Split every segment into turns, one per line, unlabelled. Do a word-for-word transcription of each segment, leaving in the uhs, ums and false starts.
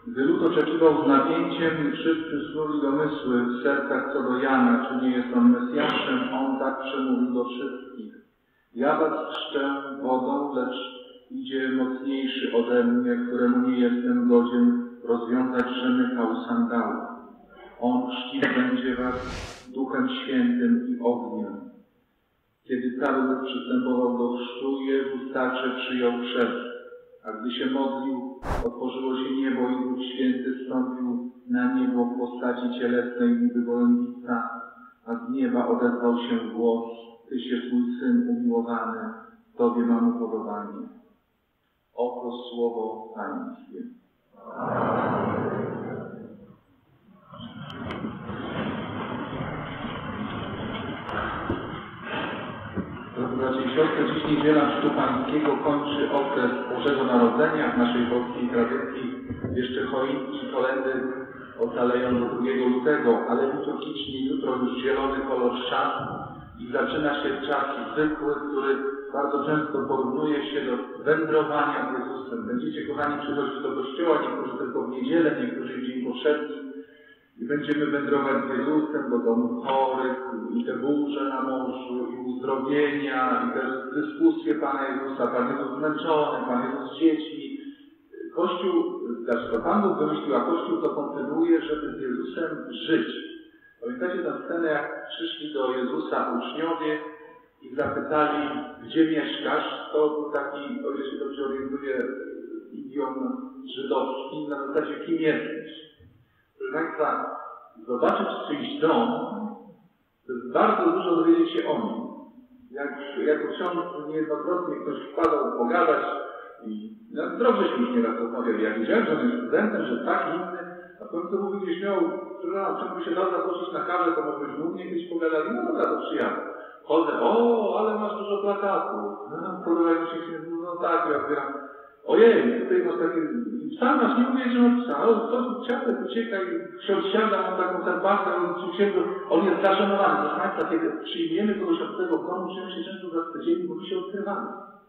Gdy lud oczekiwał z napięciem, wszyscy snuli domysły w sercach co do Jana, czy nie jest on Mesjaszem, on tak przemówił do wszystkich. Ja was chrzczę wodą, lecz idzie mocniejszy ode mnie, któremu nie jestem godzien rozwiązać rzemy sandałów. On chrzcić będzie was Duchem Świętym i ogniem. Kiedy cały lud przystępował do chrztu, Jezus także przyjął chrzest. A gdy się modlił, otworzyło się niebo i Duch Święty stąpił na niebo w postaci cielesnej niby gołębica, a z nieba odezwał się głos: Tyś jest mój Syn umiłowany, Tobie mam upodobanie. Oto słowo Pańskie. Bracia i siostry, dziś niedziela Chrztu Pańskiego kończy okres Bożego Narodzenia. W naszej polskiej tradycji jeszcze choinki i kolędy ocaleją do drugiego lutego, ale liturgicznie jutro już zielony kolor szat i zaczyna się czas zwykły, który bardzo często porównuje się do wędrowania z Jezusem. Będziecie, kochani, przychodzić do kościoła, niektórzy tylko w niedzielę, niektórzy w dzień powszedni. I będziemy wędrować z Jezusem do domu chorych, i te burze na morzu, i uzdrowienia, i te dyskusje Pana Jezusa, Pan Jezus zmęczony, Pan Jezus z dziećmi. Kościół, znaczy to Pan Bóg wymyślił, a Kościół to kontynuuje, żeby z Jezusem żyć. Pamiętacie tę scenę, jak przyszli do Jezusa uczniowie i zapytali, gdzie mieszkasz? To był taki, o ile się dobrze orientuję, idiom żydowski, na zasadzie kim jesteś. Proszę Państwa, zobaczyć czyjś dom, to jest bardzo dużo dowiedzieć się o nim. Jak, jako ksiądz niejednokrotnie ktoś wpadał pogadać i na zdrowie się już nieraz rozmawiali. Jak wiedziałem, że on jest studentem, że tak inny, a w końcu mówi gdzieś miał, że czemu by się dał zaprosić na kawę, to może byśmy u mnie kiedyś pogadali. No dobra, to przyjadę. Chodzę, o, ale masz dużo plakatów. No, podobają się się, no tak, ja zbieram. Ojej, tutaj masz takie... Sam nas nie mówię, że on psa, ale to ciastek ucieka i ksiądz siada, mam taką herbatę, on jest zaszanowany. Proszę Państwa, kiedy przyjmiemy kogoś od tego domu, czujemy się często zawstydzeni, bo my się odkrywamy.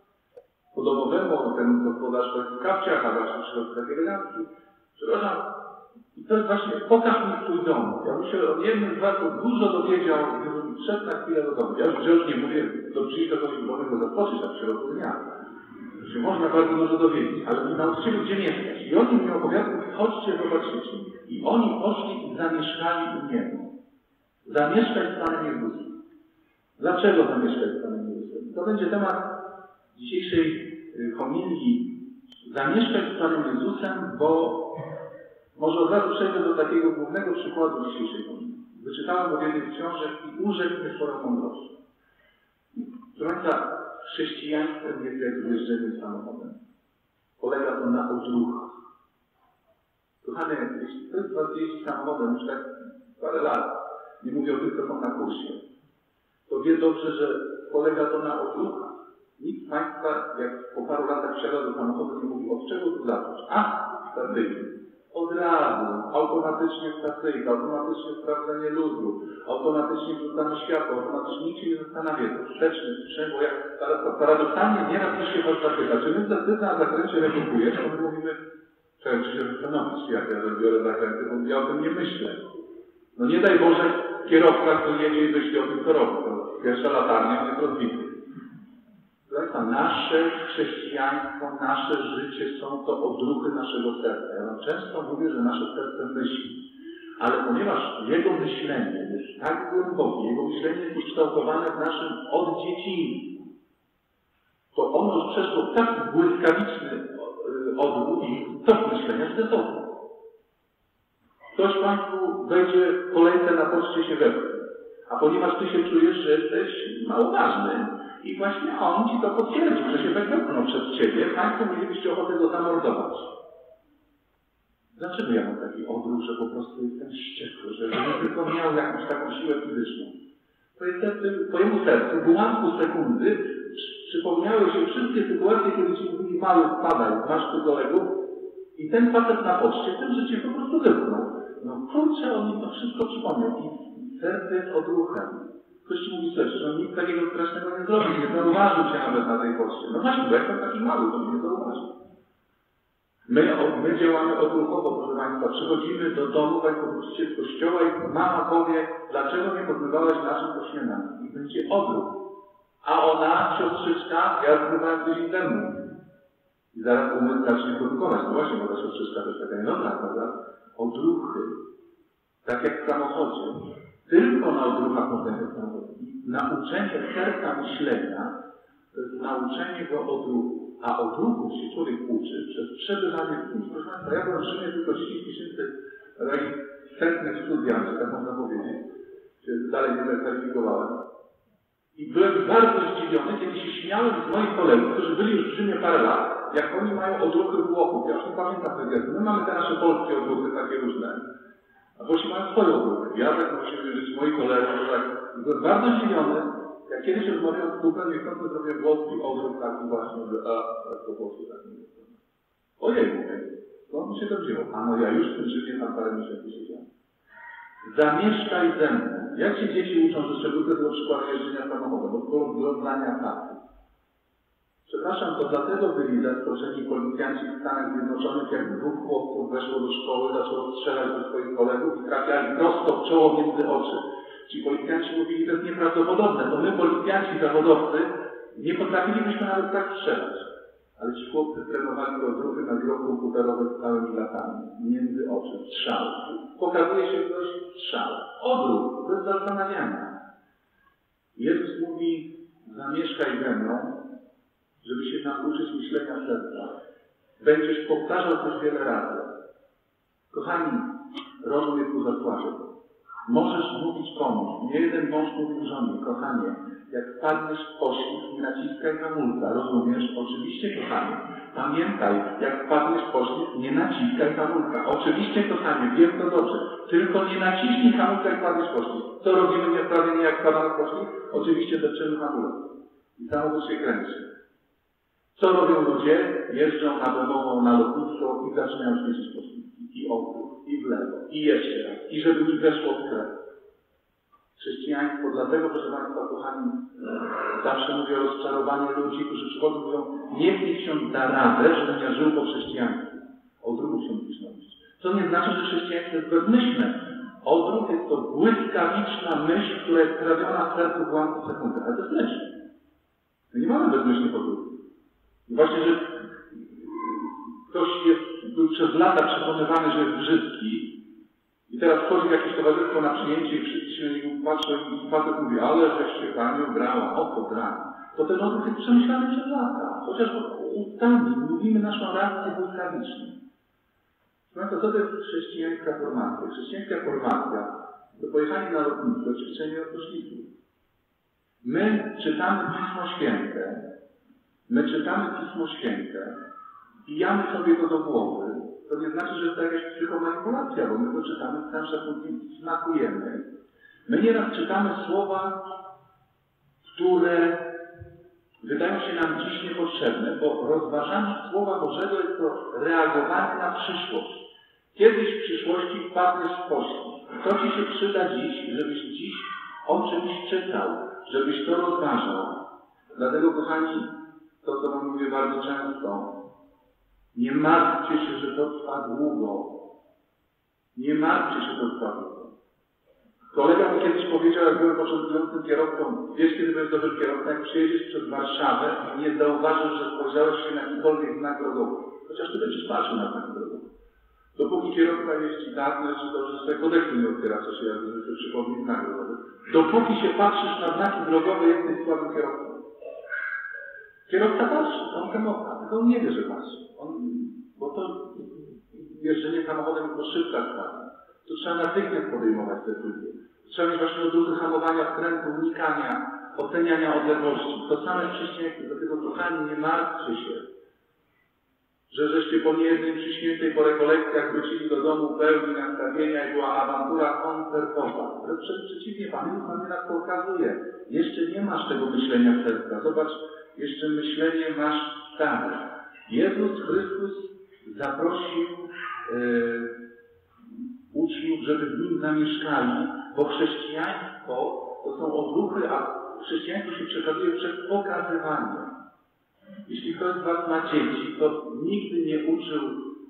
Po domowemu ten gospodarz to jest w kapciach, a właśnie przychodzi taki elegancki. Przepraszam, i to jest właśnie, pokaż mi swój dom. Ja bym się od jednym z was dużo dowiedział, gdybym wszedł na chwilę do domu. Ja już, już nie mówię, do przyjść do kogoś do domu, go zaskoczyć, tak w środku dnia. Że można bardzo dużo dowiedzieć, ale nie nauczyli, gdzie mieszkać. I oni mi opowiadają, chodźcie, zobaczycie. I oni poszli i zamieszkali u Niego. Zamieszkać z Panem Jezusem. Dlaczego zamieszkać z Panem Jezusem? To będzie temat dzisiejszej homilii. Zamieszkać z Panem Jezusem, bo może od razu przejdę do takiego głównego przykładu dzisiejszej homilii. Wyczytałem o jednej z książek i urzekł mnie swoją mądrością. Proszę Państwa, chrześcijaństwem jest jak jeżdżenie samochodem. Polega to na odruchach. Kochane, jeśli ktoś z was jeździ samochodem już tak parę lat, nie mówię o tych, co są na kursie, to wie dobrze, że polega to na odruchach. Nikt z Państwa, jak po paru latach wsiada do samochodu, nie mówi, od czego tu zacząć? A, stacyjny. Od razu, automatycznie stacyjka, automatycznie sprawdzenie luzu, automatycznie wrzucamy światło, automatycznie nikt się nie zastanawia, to wsteczny, bo jak paradoksalnie nieraz ktoś się was zapyta, czy my zacyta na zakręcie redukujesz, to my mówimy, trzeba się zastanowić, jak ja zabiorę zakręty, bo ja o tym nie myślę. No nie daj Boże, kierowca, który jedzie i myśli o tym, co robi. To pierwsza latarnia jest rozbity. Nasze chrześcijaństwo, nasze życie są to odruchy naszego serca. Ja wam często mówię, że nasze serce myśli. Ale ponieważ jego myślenie jest tak głębokie, jego myślenie jest ukształtowane w naszym od dzieciństwa, to ono już przeszło tak błyskawiczny odruch i tok myślenia wstępowy. Ktoś Państwu wejdzie w kolejce na poczcie się wepchnie. A ponieważ Ty się czujesz, że jesteś mało ważny i właśnie on Ci to potwierdził, że się wepchnął przez Ciebie, Państwo mielibyście ochotę go zamordować. Dlaczego ja mam taki odruch, że po prostu jestem wściekły, że nie tylko miał jakąś taką siłę fizyczną? To jest w Twojemu sercu w ułamku sekundy przypomniały się wszystkie sytuacje, kiedy Ci mówili, mały spadaj, masz tu kolegów i ten facet na poczcie w tym życiu po prostu wypchnął. No kurczę, on mi to wszystko przypomniał i serce jest odruchem. Ktoś Ci mówi coś, że on nic takiego strasznego nie zrobił, nie zauważył Cię nawet na tej poczcie. No właśnie, bo jak to taki mały, to mnie nie zauważył. My, my działamy odruchowo, proszę Państwa. Przychodzimy do domu, Państwo wrócicie z kościoła i mama powie, dlaczego nie podmywałeś naszym po śniadaniu? I będzie odruch. A ona, siostrzyczka, ja zmywałem tydzień temu. I zaraz umysł zacznie produkować. No właśnie, bo ta siostrzyczka to jest taka niedobra, prawda? Odruchy. Tak jak w samochodzie. Tylko na odruchach można się samochodzie. Nauczenie serca myślenia to jest nauczenie go odruchu. A odruchu się człowiek uczy przez przebywanie w kimś. Proszę Państwa, ja byłem w Rzymie tylko dziesięć miesięcy takich wstępnych studiach, że tak można powiedzieć. Się dalej nie zakwalifikowałem. I byłem bardzo zdziwiony, kiedy się śmiałem z moich kolegów, którzy byli już w Rzymie parę lat, jak oni mają odruchy Włochów. Ja już nie pamiętam tego. My mamy te nasze polskie odruchy takie różne. A Włosi mają swoje odruchy. Ja tak muszę wierzyć, moi koledzy, że tak. Byłem bardzo zdziwiony, jak kiedyś rozmawiałem z kupem, niechcący zrobię włoski odruch taki właśnie, że a, tak po polsku tak nie jest. Ojej, mówię, skąd mi się to wzięło? A no ja już w tym Rzymie tam parę miesięcy siedziałem. Zamieszkaj ze mną. Jak się dzieci uczą, że szczególnie to przykład jeżdżenia samochodem, od oglądania faktu. Przepraszam, to dlatego byli zaskoczeni policjanci w Stanach Zjednoczonych, jak dwóch chłopców weszło do szkoły, zaczęło strzelać do swoich kolegów i trafiali prosto w czoło między oczy. Ci policjanci mówili, to jest nieprawdopodobne, to my, policjanci zawodowcy, nie potrafilibyśmy nawet tak strzelać. Ale ci chłopcy trenowali odruchy na grę komputerowe całymi latami, między oczy, strzał. Pokazuje się ktoś strzał. Odruch, bez zastanawiania. Jezus mówi, zamieszkaj ze mną, żeby się nauczyć myślenia serca. Będziesz powtarzał coś wiele razy. Kochani, rozum jest tu zasłażony. Możesz mówić komuś. Nie jeden mąż mówił żonie, kochanie, jak wpadniesz w poślizg, nie naciskaj hamulca, rozumiesz? Oczywiście, kochanie. Pamiętaj, jak wpadniesz w poślizg, nie naciskaj hamulca. Oczywiście, kochanie, wiem to dobrze. Tylko nie naciśnij hamulca, jak wpadniesz w poślizg. Co robimy niesprawiedliwie, jak wpadamy w poślizg? Oczywiście depczemy hamulec. I samochód się kręci. Co robią ludzie? Jeżdżą na domową, na lotnisko i zaczynają świecić poślizgi. I obrót, i w lewo, i jeszcze raz. I żeby mi weszło w krew. Chrześcijaństwo, dlatego, proszę Państwa, kochani, zawsze mówię o rozczarowaniu ludzi, którzy przychodzą i mówią, niech mi ksiądz da radę, żebym ja żył po chrześcijaństwie. Odruchu ksiądz musisz nauczyć. Co nie znaczy, że chrześcijaństwo jest bezmyślne. Odruch jest to błyskawiczna myśl, która jest trawiona w sercu w ułamku sekundy. Ale to jest myśl. My nie mamy bezmyślnych odruchów. I właśnie, że ktoś jest, był przez lata przekonywany, że jest brzydki i teraz wchodzi w jakieś towarzystwo na przyjęcie i wszyscy się na niego patrzą i facet mówi, ale żeś się panią brała, o to brała. To ten odruch jest przemyślany przez lata. Chociaż ustami mówimy naszą reakcję błyskawicznie. Proszę, co to jest chrześcijańska formacja? Chrześcijańska formacja to pojechanie na lotnisko, ćwiczenie od poślizgu. My czytamy Pismo Święte, my czytamy Pismo Święte, wbijamy sobie to do głowy, to nie znaczy, że to jakaś psychomanipulacja, bo my to czytamy z całym szacunkiem i smakujemy. My nieraz czytamy słowa, które wydają się nam dziś niepotrzebne, bo rozważanie Słowa Bożego jest to reagowanie na przyszłość. Kiedyś w przyszłości wpadniesz w poślizg. To Ci się przyda dziś, żebyś dziś o czymś czytał, żebyś to rozważał. Dlatego, kochani, to, co Wam mówię bardzo często, nie martwcie się, że to trwa długo. Nie martwcie się, że to trwa długo. Kolega mi kiedyś powiedział, jak byłem początkującym kierowcą, wiesz, kiedy będziesz dobrym kierowcą, jak przyjedziesz przez Warszawę i nie zauważysz, że spojrzałeś się na jakikolwiek znak drogowy. Chociaż Ty będziesz patrzył na znak drogowy. Dopóki kierowca jeździ tak, znaczy to, że sobie kodeksu nie otwiera, co się jazdy, że sobie przypomni znak drogowy. Dopóki się patrzysz na znaki drogowe, jesteś słabym kierowcą. Kierowca patrzy, on samochód, tylko on nie wie, że patrzy. On, bo to jeżdżenie samochodem to szybka sprawa. To trzeba natychmiast podejmować decyzje. Trzeba mieć właśnie odruchy hamowania wkrętu, unikania, oceniania odległości. To same chrześcijaństwo, dlatego kochani, nie martwcie się, że żeście po niejednej przyśniętej po rekolekcjach wrócili do domu pełni nastawienia i była awantura koncertowa. Ale przeciwnie, Pan Jezus nam nas pokazuje. Jeszcze nie masz tego myślenia serca. Zobacz, jeszcze myślenie masz stare. Jezus Chrystus zaprosił yy, uczniów, żeby w nim zamieszkali, bo chrześcijaństwo to są odruchy, a chrześcijaństwo się przekazuje przez pokazywanie. Jeśli ktoś z Was ma dzieci, to nigdy nie uczył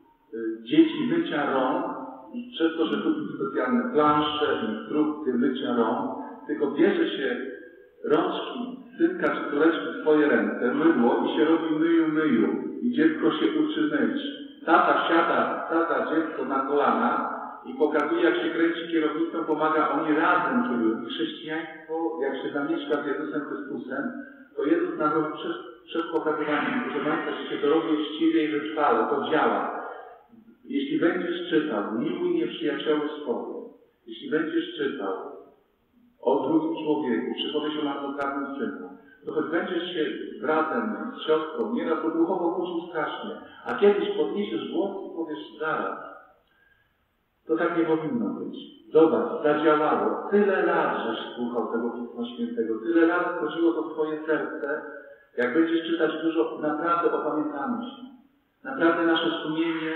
umiejętności mycia rąk, przez to, że kupił specjalne plansze, instrukcje mycia rąk, tylko bierze się rączki synka czy córeczki w swoje ręce, mydło i się robi myju, myju. I dziecko się uczy myć. Tata siada, tata dziecko na kolana i pokazuje, jak się kręci kierownicą, pomaga, oni razem kierują. Chrześcijaństwo, jak się zamieszka z Jezusem Chrystusem, to Jezus nam robi przez, przez pokazywanie. Proszę Państwa, jeśli się to robi uczciwie i wytrwale, to działa. Jeśli będziesz czytał, miłuj nieprzyjacioły swoje, jeśli będziesz czytał o drugim człowieku, przypowieść o marnotrawnym synu, to choć będziesz się z bratem, z siostrą, nieraz to duchowo kłócił strasznie, a kiedyś podniesiesz głos i powiesz zaraz, to tak nie powinno być. Zobacz, zadziałało. Tyle lat, żeś słuchał tego Pisma Świętego, tyle lat wchodziło to w twoje serce. Jak będziesz czytać dużo, naprawdę opamiętamy się. Naprawdę nasze sumienie,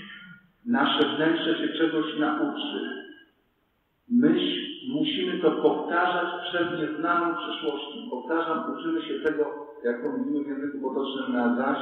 nasze wnętrze się czegoś nauczy. Myśl, musimy to powtarzać przed nieznaną przyszłością. Powtarzam, uczymy się tego, jak to mówimy w języku potocznym na zaś,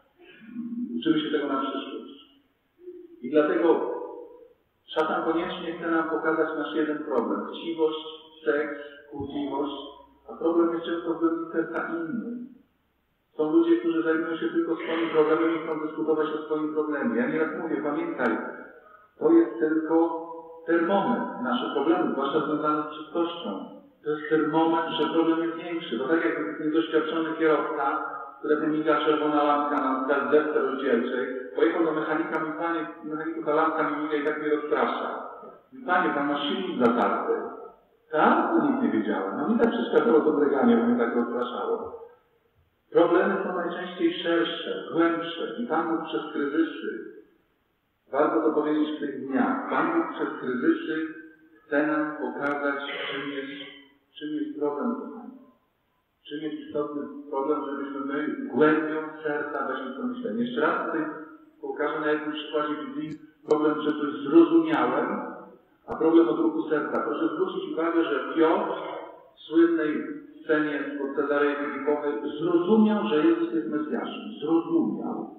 uczymy się tego na przyszłość. I dlatego szatan koniecznie chce nam pokazać nasz jeden problem. Chciwość, seks, kłótliwość, a problem jest często w głębi serca inny. Są ludzie, którzy zajmują się tylko swoim problemem i chcą dyskutować o swoim problemie. Ja nieraz mówię, pamiętaj, to jest tylko termometr naszych problemów, zwłaszcza związany z czystością. To jest termometr, że problem jest większy. Bo tak jak niedoświadczony kierowca, któremu miga czerwona lampka na gazetce rozdzielczej, pojechał do mechanika, mi panie, mechaniku ta lampka mi miga i tak mnie rozprasza. Mi panie, pan ma silnik zatarty. Tak? To nikt nie wiedziałem. No mi tak przeszkadzało to breganie, bo mnie tak rozpraszało. Problemy są najczęściej szersze, głębsze i Pan Bóg przez kryzysy, warto to powiedzieć w tych dniach, Pan Bóg przez kryzysy chce nam pokazać, czym jest, czym jest problem, kochani. Czym jest istotny problem, żebyśmy my głębią serca weszli w to myślenie. Jeszcze raz tutaj pokażę na jednym przykładzie Biblii problem, że to jest zrozumiałem, a problem odruchu serca. Proszę zwrócić uwagę, że Piotr w słynnej scenie od Cezarei Filipowej zrozumiał, że Jezus jest Mesjaszem. Zrozumiał.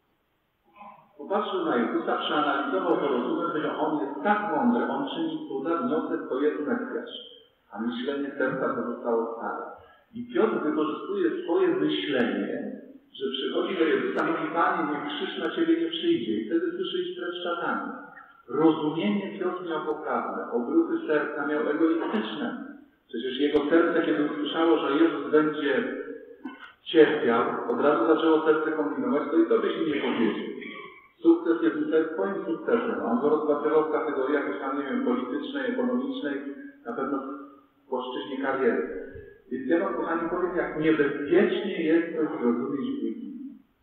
Popatrzył na Jezusa, przeanalizował to rozumem, że On jest tak mądry, On czyni cuda, wniosek to jest Mesjasz. A myślenie serca pozostało stare. I Piotr wykorzystuje swoje myślenie, że przychodzi do Jezusa i mówi, Panie, niech krzyż na Ciebie nie przyjdzie. I wtedy słyszy iść precz szatanie. Rozumienie Piotr miał poprawne, obruchy serca miał egoistyczne. Przecież jego serce, kiedy usłyszało, że Jezus będzie cierpiał, od razu zaczęło serce kombinować, to i tobie się nie powiedział. Sukces Jezusa jest twoim sukcesem. On go rozpatrywał w kategoriach jakiejś tam, nie wiem, politycznej, ekonomicznej, na pewno w płaszczyźnie kariery. Więc ja wam, kochani, powiem, jak niebezpiecznie jest coś zrozumieć w Biblii.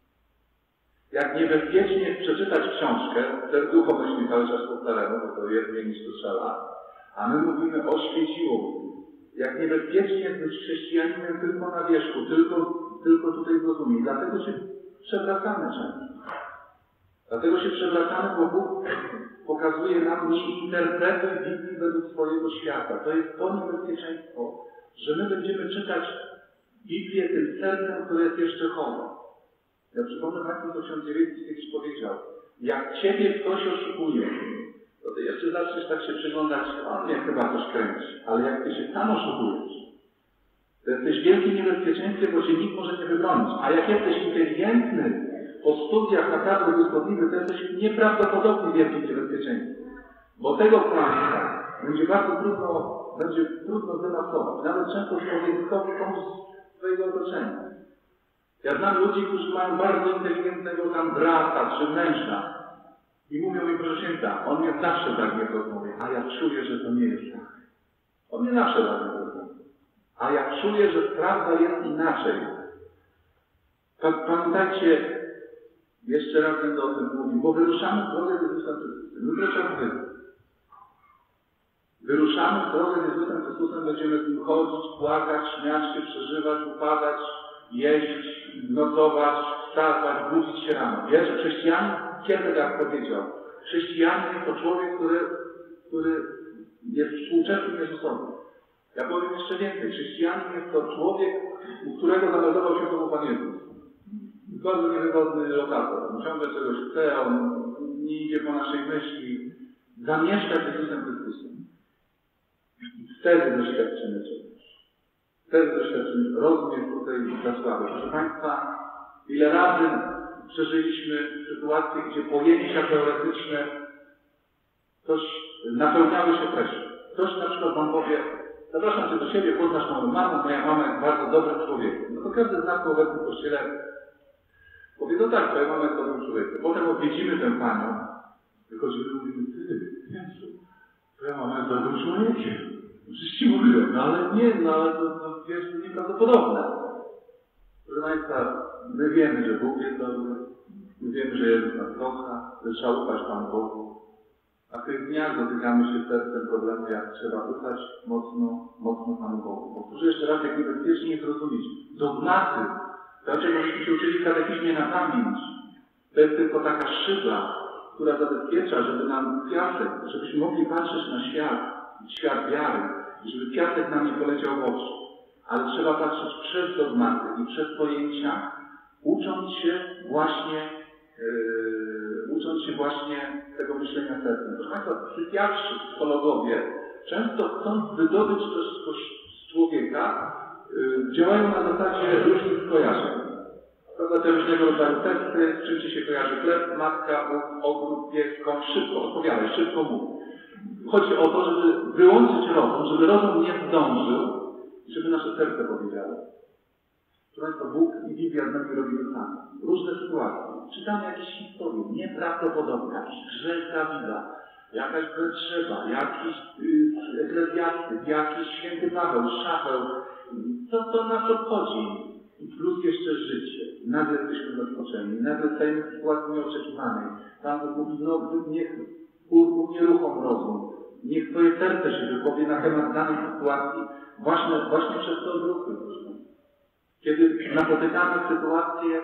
Jak niebezpiecznie jest przeczytać książkę, serducho myśli cały czas powtarzamy, bo to jest mniej niż to trzeba, a my mówimy o świeciło. Jak niebezpiecznie jest być chrześcijaninem tylko na wierzchu, tylko, tylko tutaj zrozumieć. Dlatego się przewracamy często. Dlatego się przewracamy, bo Bóg pokazuje nam, nie interpretuj Biblii według swojego świata. To jest to niebezpieczeństwo, że my będziemy czytać Biblię tym sercem, które jest jeszcze chore. Ja przypomnę Państwu, co ksiądz Dziewiecki kiedyś powiedział. Jak Ciebie ktoś oszukuje, to Ty jeszcze zaczniesz tak się przyglądać, on mnie chyba coś kręci. Ale jak Ty się sam oszukujesz, to jesteś w wielkim niebezpieczeństwie, bo Cię nikt może nie wybronić. A jak jesteś inteligentny, po studiach naprawdę wysłowliwy, to jesteś nieprawdopodobnie wielkim niebezpieczeństwem. Bo tego kłamstwa będzie bardzo trudno, będzie trudno zemaskować. Nawet często człowiekowi komuś z swojego otoczenia. Ja znam ludzi, którzy mają bardzo inteligentnego tam brata czy męża i mówią mi, proszę święta, on mnie zawsze tak nie rozmawia, a ja czuję, że to nie jest tak. On mnie zawsze tak nie rozmawia. A ja czuję, że prawda jest inaczej. Pamiętajcie, jeszcze raz będę o tym mówił, bo wyruszamy w drogę z Jezusem Chrystusem. Jutro czas wyjść. Wyruszamy w drogę z Jezusem Chrystusem, będziemy z Nim chodzić, płakać, śmiać się, przeżywać, upadać, jeść, nocować, wstawać, budzić się rano. Wiesz, chrześcijanin, kiedy tak powiedział, chrześcijanin jest to człowiek, który, który jest współczesnym Jezusowi. Ja powiem jeszcze więcej, chrześcijanin jest to człowiek, u którego zameldował się tobą Pan Jezus. Bardzo niewygodny lokator. On ciągle czegoś chce, on nie idzie po naszej zamieszkać z Jezusem Chrystusem. I wtedy doświadczymy czegoś. Wtedy doświadczymy. Rozum jest tutaj za słaby. Proszę Państwa, ile razy przeżyliśmy sytuacje, gdzie pojęcia teoretyczne coś napełniały się treścią. Ktoś na przykład Wam powie, zapraszam Cię do siebie, poznasz moją mamę, moja mama jest bardzo dobrym człowiekiem. No to każdy z nas w obecnym kościele powie, no tak, twoja mama jest dobrym człowiekiem. Potem odwiedzimy tę Panią, wychodzimy i mówimy, ty, Jezu, twoja mama jest dobrym człowiekiem. Przecież Ci mówiłem, no ale nie, no ale to, to wiesz, to nieprawdopodobne. Proszę Państwa, my wiemy, że Bóg jest dobry, my wiemy, że Jezus nas kocha, że trzeba ufać Panu Bogu. A w tych dniach dotykamy się sercem problemu, jak trzeba ufać mocno, mocno Panu Bogu. Powtórzę jeszcze raz, jak niebezpiecznie jest rozumieć. Dogmaty, dlaczego myśmy się uczyli w katechizmie na pamięć, to jest tylko taka szyba, która zabezpiecza, żeby nam piasek, żebyśmy mogli patrzeć na świat, świat wiary, i żeby piasek nam nie poleciał w oczy. Ale trzeba patrzeć przez dogmaty i przez pojęcia, ucząc się właśnie, yy, ucząc się właśnie tego myślenia sercem. Proszę Państwa, psychiatrzy, psychologowie często chcąc wydobyć coś z człowieka, yy, działają na zasadzie różnych skojarzeń. Prawda, te różnego rodzaju testy, z czym ci się kojarzy chleb, matka, Bóg, ogród, pies, koń, szybko odpowiadaj, szybko mów. Chodzi o to, żeby wyłączyć rozum, żeby rozum nie zdążył, żeby nasze serce powiedziało. Proszę Państwa, Bóg i Biblia z nami robi to samo. Różne sytuacje. Czytamy jakieś historie nieprawdopodobne, jakiś grzech Dawida, jakaś Betrzeba, jakiś yy, Eklezjastyk, jakiś święty Paweł, Szaweł. Co to nas obchodzi? Plus jeszcze życie. Nagle jesteśmy zaskoczeni. Nagle stajemy w sytuacji nieoczekiwanej. Pan Bóg mówi, no niech unieruchom rozum. Niech Twoje serce się wypowie na temat danej sytuacji właśnie, właśnie przez to odwrócę. Kiedy napotykamy sytuację,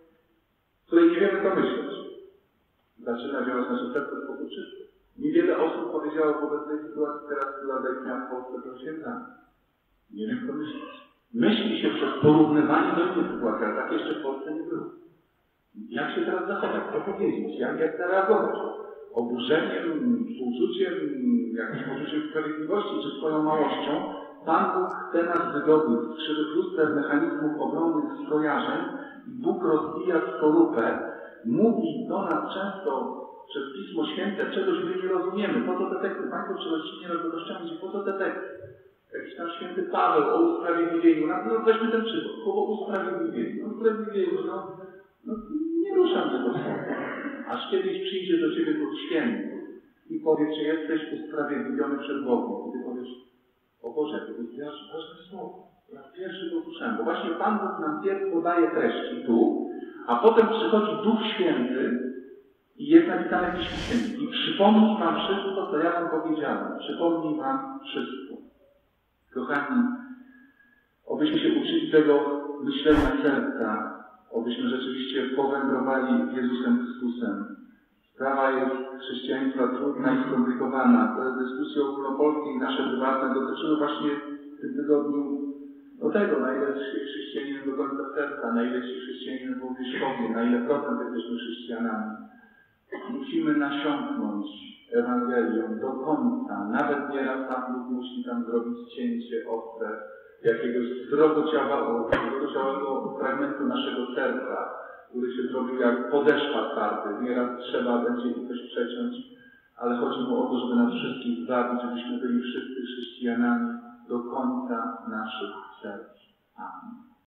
w której nie wiemy co myśleć, zaczyna działać nasze serce w sposób czysty. Niewiele osób powiedziało wobec tej sytuacji teraz, która zaistniała w Polsce do święta. Nie wiem co myśleć. Myśli się przez porównywanie do innych sytuacji, ale tak jeszcze w Polsce nie było. Jak się teraz zachować? Co powiedzieć? Jak, jak zareagować? Oburzeniem, współczuciem, jakimś poczuciem sprawiedliwości, czy swoją małością? Pan Bóg chce nas wydobyć z krzywych luster mechanizmów obronnych skojarzeń i Bóg rozbija skorupę, mówi do nas często przez Pismo Święte czegoś my nie rozumiemy. Po co te teksty? Państwo przerościnnie rozdokoszczami, po co te teksty? Jakiś tam święty Paweł o usprawiedliwieniu. No, no weźmy ten przykład. Słowo usprawiedliwieniu. No usprawiedliwieniu, no, no nie ruszam się do słowa. Aż kiedyś przyjdzie do Ciebie Duch Święty i powie, czy jesteś usprawiedliwiony przed Bogiem. I Ty powiesz, o Boże, to jest ważne słowo. Ja pierwszy to usłyszałem. Bo właśnie Pan Bóg nam pierw podaje treści tu, a potem przychodzi Duch Święty i jest napisane w Piśmie Świętym. I przypomni Wam wszystko, co ja Wam powiedziałem. Przypomni Wam wszystko. Kochani, obyśmy się uczyli tego myślenia serca, obyśmy rzeczywiście powędrowali z Jezusem Chrystusem. Sprawa jest chrześcijaństwa trudna i skomplikowana. Te dyskusje ogólnopolskie i nasze prywatne dotyczyły właśnie w tym tygodniu do tego, na ile chrześcijanin do końca serca, na ile ci chrześcijanin był wierzchowie, na ile procent jesteśmy chrześcijanami. Musimy nasiąknąć Ewangelią do końca. Nawet nieraz Pan Bóg musi tam zrobić cięcie ostre jakiegoś zdrogociałego fragmentu naszego serca, który się zrobił jak podeszwa twardy. Nieraz trzeba będzie im coś przeciąć, ale chodzi mu o to, żeby nas wszystkich zbawić, żebyśmy byli wszyscy chrześcijanami do końca naszych serc. Amen.